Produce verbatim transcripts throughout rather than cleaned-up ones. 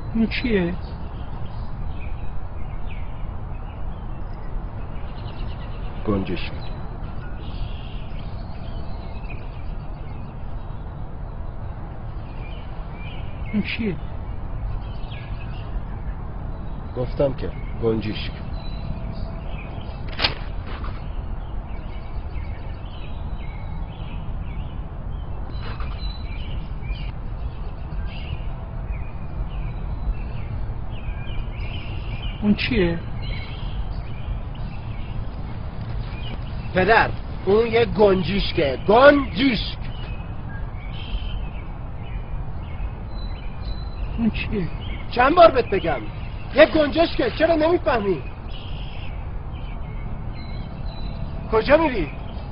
این چیه؟ گنجشک. این چیه؟ گفتم که گنجشک. اون چیه؟ پدر اون یه گنجشکه. گنجشک. اون چیه؟ چند بار بهت بگم یه گنجشکه، چرا نمیفهمی؟ کجا میری؟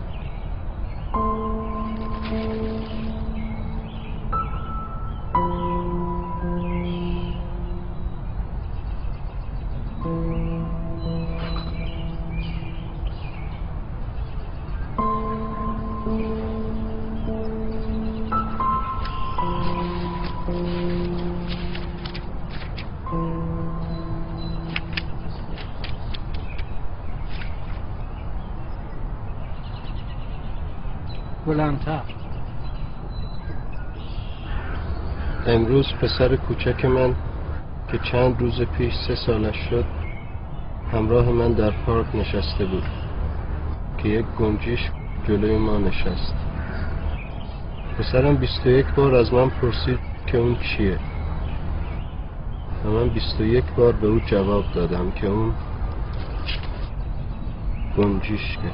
بلندتر. امروز پسر کوچک من که چند روز پیش سه سالش شد همراه من در پارک نشسته بود که یک گنجشک جلوی ما نشست. پسرم بیست و یک بار از من پرسید که اون چیه و من بیست و یک بار به او جواب دادم که اون گنجشکه.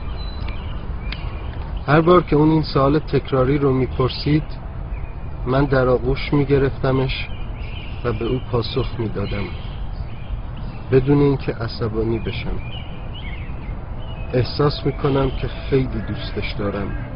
هر بار که اون این سوال تکراری رو میپرسید من در آغوش میگرفتمش و به او پاسخ میدادم بدون اینکه عصبانی بشم. احساس میکنم که خیلی دوستش دارم.